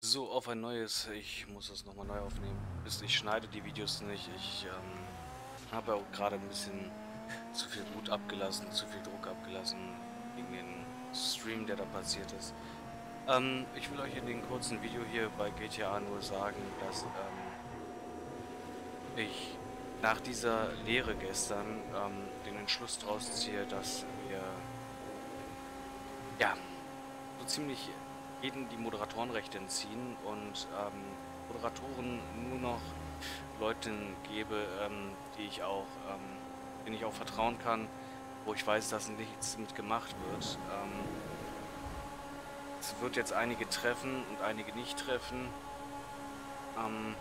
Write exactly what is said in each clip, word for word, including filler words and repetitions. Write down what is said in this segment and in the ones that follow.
So, auf ein neues. Ich muss das nochmal neu aufnehmen. Wisst, ich schneide die Videos nicht. Ich ähm, habe auch gerade ein bisschen zu viel Wut abgelassen, zu viel Druck abgelassen wegen den Stream, der da passiert ist. Ähm, ich will euch in dem kurzen Video hier bei G T A nur sagen, dass ähm, ich nach dieser Lehre gestern ähm, den Entschluss draus ziehe, dass wir ja so ziemlich jeden die Moderatorenrechte entziehen und ähm, Moderatoren nur noch Leuten gebe, ähm, die ich auch, ähm, denen ich auch vertrauen kann, wo ich weiß, dass nichts mit gemacht wird. Ähm, es wird jetzt einige treffen und einige nicht treffen. Ähm,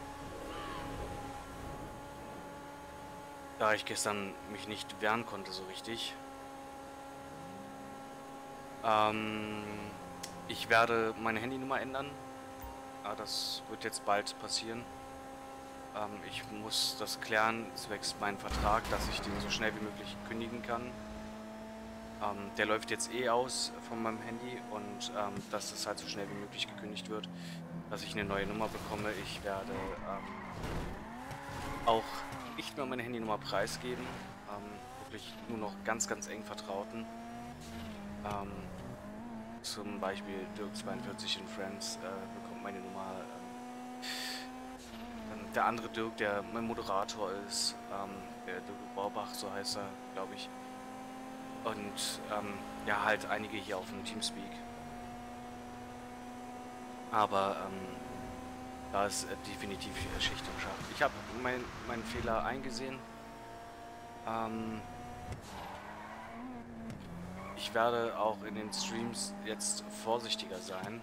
da ich gestern mich nicht wehren konnte so richtig. Ähm, ich werde meine Handynummer ändern. Ja, das wird jetzt bald passieren. Ähm, ich muss das klären zwecks meinen Vertrag, dass ich den so schnell wie möglich kündigen kann. Ähm, der läuft jetzt eh aus von meinem Handy und ähm, dass es halt so schnell wie möglich gekündigt wird, dass ich eine neue Nummer bekomme. Ich werde ähm, auch nicht mehr meine Handynummer preisgeben, ähm, wirklich nur noch ganz, ganz eng Vertrauten. Ähm, zum Beispiel Dirk zweiundvierzig in Friends äh, bekommt meine Nummer. Ähm, dann der andere Dirk, der mein Moderator ist, ähm, der Dirk Borbach, so heißt er, glaube ich. Und ähm, ja, halt einige hier auf dem Teamspeak. Aber ähm, da ist äh, definitiv äh, Schicht im Schacht. Ich habe mein, meinen Fehler eingesehen. Ähm, ich werde auch in den Streams jetzt vorsichtiger sein.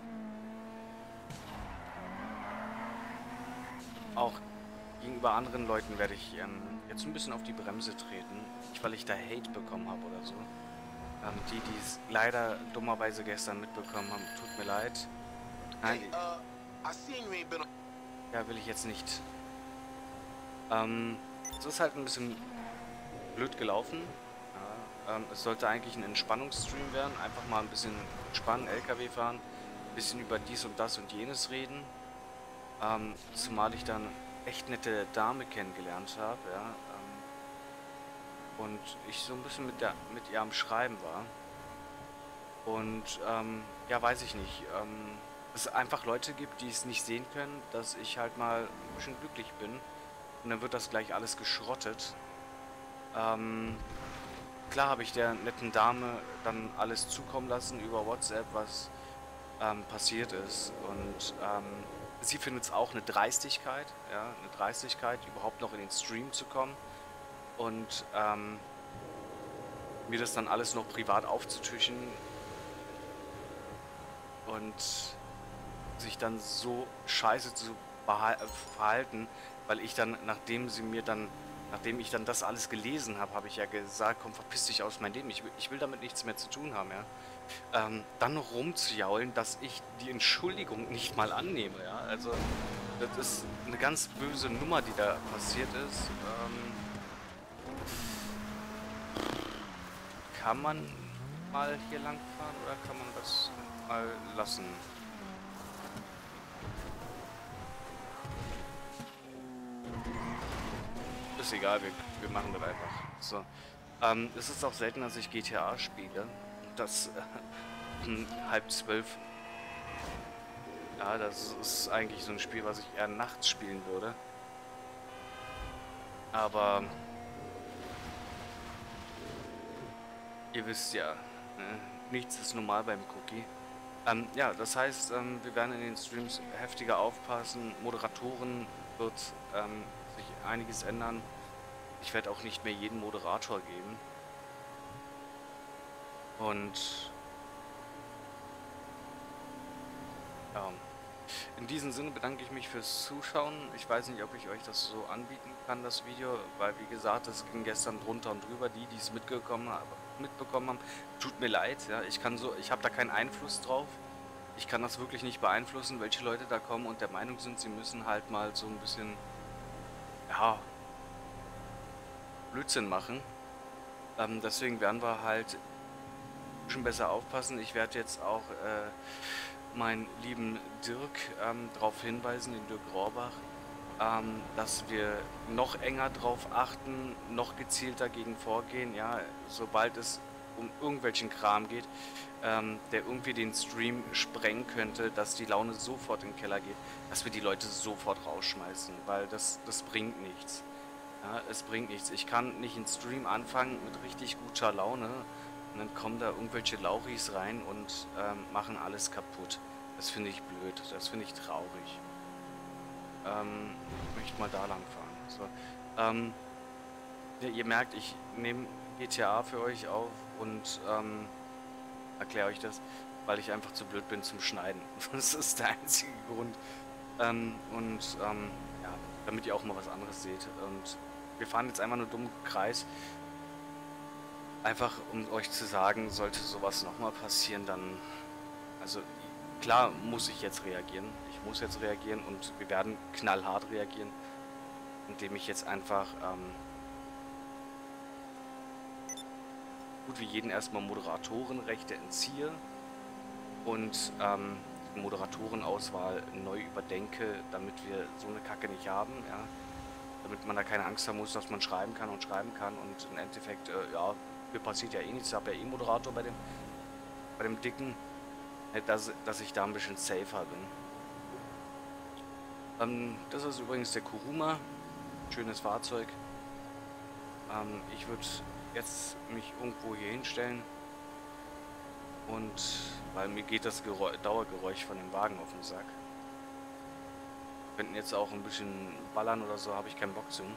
Auch gegenüber anderen Leuten werde ich ähm, jetzt ein bisschen auf die Bremse treten. Nicht, weil ich da Hate bekommen habe oder so. Ähm, die, die es leider dummerweise gestern mitbekommen haben, tut mir leid. Nein, Hey, i- uh, I seen you ain't been on. ja, will ich jetzt nicht. Ähm, es ist halt ein bisschen blöd gelaufen. Ja, ähm, es sollte eigentlich ein Entspannungsstream werden. Einfach mal ein bisschen entspannen, L K W fahren, bisschen über dies und das und jenes reden. Ähm, zumal ich dann echt nette Dame kennengelernt habe, ja. Ähm, und ich so ein bisschen mit der, mit ihr am Schreiben war. Und ähm, ja, weiß ich nicht. Ähm, es einfach Leute gibt, die es nicht sehen können, dass ich halt mal ein bisschen glücklich bin. Und dann wird das gleich alles geschrottet. Ähm, Klar habe ich der netten Dame dann alles zukommen lassen über WhatsApp, was ähm, passiert ist. Und ähm, sie findet es auch eine Dreistigkeit, ja, eine Dreistigkeit, überhaupt noch in den Stream zu kommen und ähm, mir das dann alles noch privat aufzutischen und sich dann so scheiße zu behal- äh, verhalten, weil ich dann, nachdem sie mir dann, nachdem ich dann das alles gelesen habe, habe ich ja gesagt, komm, verpiss dich aus meinem Leben, ich will, ich will damit nichts mehr zu tun haben, ja. Ähm, dann noch rumzujaulen, dass ich die Entschuldigung nicht mal annehme, ja. Also, das ist eine ganz böse Nummer, die da passiert ist. Ähm, kann man mal hier lang fahren oder kann man das mal lassen? Ist egal, wir, wir machen das einfach. So. Ähm, es ist auch selten, dass ich G T A spiele. Das äh, um halb zwölf. Ja, das ist eigentlich so ein Spiel, was ich eher nachts spielen würde. Aber ihr wisst ja, ne? Nichts ist normal beim Cookie. Ähm, ja, das heißt, ähm, wir werden in den Streams heftiger aufpassen. Moderatoren wird ähm, sich einiges ändern. Ich werde auch nicht mehr jeden Moderator geben. Und ja, in diesem Sinne bedanke ich mich fürs Zuschauen. Ich weiß nicht, ob ich euch das so anbieten kann, das Video, weil wie gesagt, es ging gestern drunter und drüber. Die, die es mitgekommen, hab- mitbekommen haben, tut mir leid. Ja, ich kann so, ich habe da keinen Einfluss drauf. Ich kann das wirklich nicht beeinflussen, welche Leute da kommen und der Meinung sind, sie müssen halt mal so ein bisschen, ja, Blödsinn machen. Ähm, deswegen werden wir halt ein bisschen besser aufpassen. Ich werde jetzt auch äh, meinen lieben Dirk ähm, darauf hinweisen, den Dirk Rohrbach, ähm, dass wir noch enger drauf achten, noch gezielter gegen vorgehen, ja, sobald es um irgendwelchen Kram geht, ähm, der irgendwie den Stream sprengen könnte, dass die Laune sofort in den Keller geht, dass wir die Leute sofort rausschmeißen, weil das, das bringt nichts. Ja, es bringt nichts. Ich kann nicht einen Stream anfangen mit richtig guter Laune und dann kommen da irgendwelche Lauchis rein und ähm, machen alles kaputt. Das finde ich blöd, das finde ich traurig. Ähm, ich möchte mal da lang fahren. So, ähm, ja, ihr merkt, ich nehme G T A für euch auf und ähm, erkläre euch das, weil ich einfach zu blöd bin zum Schneiden. Das ist der einzige Grund. Ähm, und ähm, ja, damit ihr auch mal was anderes seht. Und wir fahren jetzt einfach nur dumm im Kreis. Einfach um euch zu sagen, sollte sowas nochmal passieren, dann, also klar muss ich jetzt reagieren. Ich muss jetzt reagieren und wir werden knallhart reagieren, indem ich jetzt einfach ähm, gut wie jeden erstmal Moderatorenrechte entziehe und ähm, die Moderatorenauswahl neu überdenke, damit wir so eine Kacke nicht haben, ja. Damit man da keine Angst haben muss, dass man schreiben kann und schreiben kann und im Endeffekt, äh, ja, mir passiert ja eh nichts, ich habe ja eh einen Moderator bei dem, bei dem Dicken, äh, dass, dass ich da ein bisschen safer bin. Ähm, das ist übrigens der Kuruma, schönes Fahrzeug. Ähm, ich würde jetzt mich irgendwo hier hinstellen und, weil mir geht das Geräusch, Dauergeräusch von dem Wagen auf den Sack. Wir könnten jetzt auch ein bisschen ballern oder so, habe ich keinen Bock zu.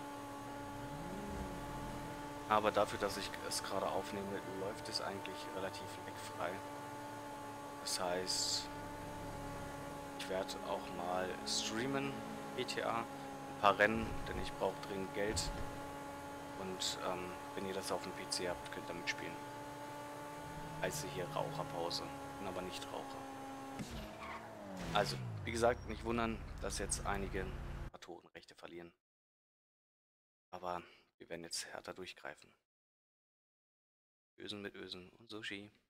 Aber dafür, dass ich es gerade aufnehme, läuft es eigentlich relativ leckfrei. Das heißt, ich werde auch mal streamen, G T A, ein paar Rennen, denn ich brauche dringend Geld. Und ähm, wenn ihr das auf dem P C habt, könnt ihr mitspielen. Heiße hier Raucherpause, bin aber nicht Raucher. Also, wie gesagt, nicht wundern, dass jetzt einige Autorenrechte verlieren. Aber wir werden jetzt härter durchgreifen. Ösen mit Ösen und Sushi.